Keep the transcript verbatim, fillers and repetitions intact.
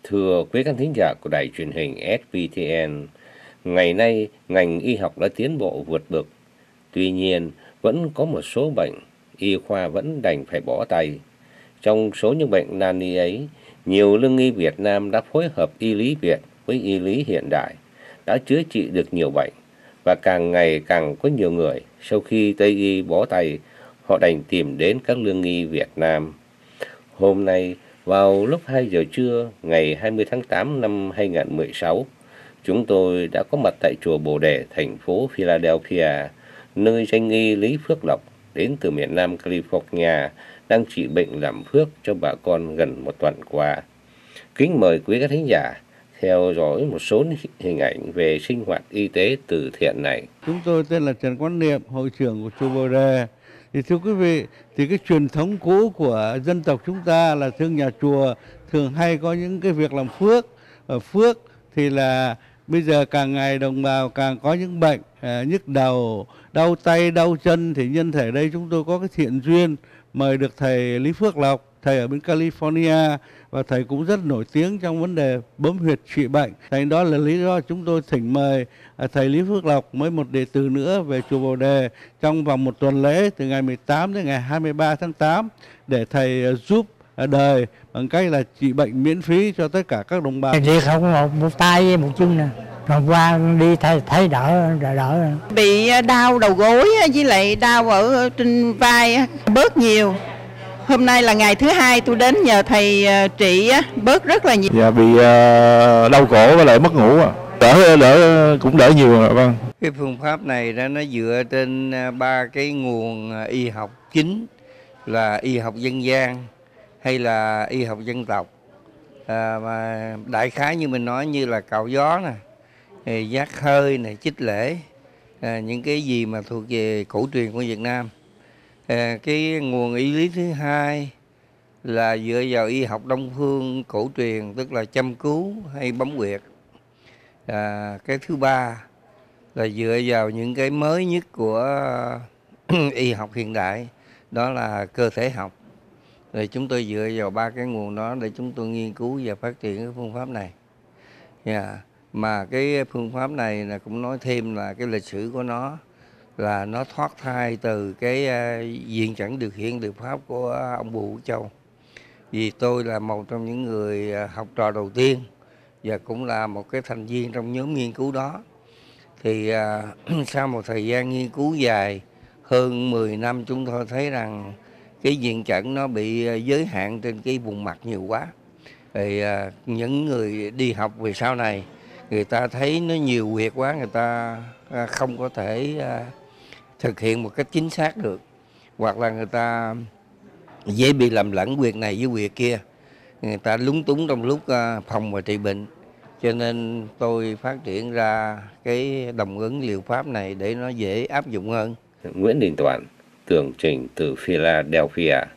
Thưa quý khán thính giả của đài truyền hình ét vê tê en, ngày nay ngành y học đã tiến bộ vượt bậc. Tuy nhiên, vẫn có một số bệnh, y khoa vẫn đành phải bỏ tay. Trong số những bệnh nan y ấy, nhiều lương y Việt Nam đã phối hợp y lý Việt với y lý hiện đại, đã chữa trị được nhiều bệnh. Và càng ngày càng có nhiều người, sau khi Tây y bó tay, họ đành tìm đến các lương y Việt Nam. Hôm nay, vào lúc hai giờ trưa ngày hai mươi tháng tám năm hai nghìn không trăm mười sáu, chúng tôi đã có mặt tại chùa Bồ Đề, thành phố Philadelphia, nơi danh y Lý Phước Lộc đến từ miền Nam California đang trị bệnh làm phước cho bà con gần một tuần qua. Kính mời quý khán thính giả theo dõi một số hình ảnh về sinh hoạt y tế từ thiện này. Chúng tôi tên là Trần Quán Niệm, hội trưởng của chùa Bồ Đề. Thì thưa quý vị, thì cái truyền thống cũ của dân tộc chúng ta là thương nhà chùa thường hay có những cái việc làm phước. Ở phước thì là bây giờ càng ngày đồng bào càng có những bệnh à, nhức đầu, đau tay, đau chân, thì nhân thể đây chúng tôi có cái thiện duyên mời được thầy Lý Phước Lộc, thầy ở bên California, và thầy cũng rất nổi tiếng trong vấn đề bấm huyệt trị bệnh. Thành đó là lý do chúng tôi thỉnh mời thầy Lý Phước Lộc với một đệ tử nữa về chùa Bồ Đề trong vòng một tuần lễ từ ngày mười tám đến ngày hai mươi ba tháng tám để thầy giúp đời bằng cách là trị bệnh miễn phí cho tất cả các đồng bào. Liệt không một, một tay với một chân nè, rồi qua đi thấy, thấy đỡ, đỡ đỡ. Bị đau đầu gối với lại đau ở trên vai bớt nhiều. Hôm nay là ngày thứ hai tôi đến nhờ thầy trị bớt rất là nhiều. Dạ, bị uh, đau cổ với lại mất ngủ, đỡ đỡ cũng đỡ nhiều rồi. Vâng. Cái phương pháp này đó nó dựa trên ba cái nguồn y học chính là y học dân gian hay là y học dân tộc. À, mà đại khái như mình nói như là cạo gió nè, giác hơi này, chích lễ, à, những cái gì mà thuộc về cổ truyền của Việt Nam. À, cái nguồn y lý thứ hai là dựa vào y học đông phương cổ truyền, tức là châm cứu hay bấm huyệt. À, cái thứ ba là dựa vào những cái mới nhất của y học hiện đại, đó là cơ thể học. Rồi chúng tôi dựa vào ba cái nguồn đó để chúng tôi nghiên cứu và phát triển cái phương pháp này. Yeah. Mà cái phương pháp này là cũng nói thêm là cái lịch sử của nó là nó thoát thai từ cái uh, viện chẩn điều khiển liệu pháp của ông Bùi Vũ Châu. Vì tôi là một trong những người học trò đầu tiên và cũng là một cái thành viên trong nhóm nghiên cứu đó. Thì uh, sau một thời gian nghiên cứu dài hơn mười năm, chúng tôi thấy rằng cái viện chẩn nó bị giới hạn trên cái vùng mặt nhiều quá. Thì uh, những người đi học về sau này, người ta thấy nó nhiều huyệt quá, người ta uh, không có thể uh, thực hiện một cách chính xác được. Hoặc là người ta dễ bị lầm lẫn huyệt này với huyệt kia, người ta lúng túng trong lúc uh, phòng và trị bệnh. Cho nên tôi phát triển ra cái đồng ứng liệu pháp này để nó dễ áp dụng hơn. Nguyễn Đình Toàn, tường trình từ Philadelphia.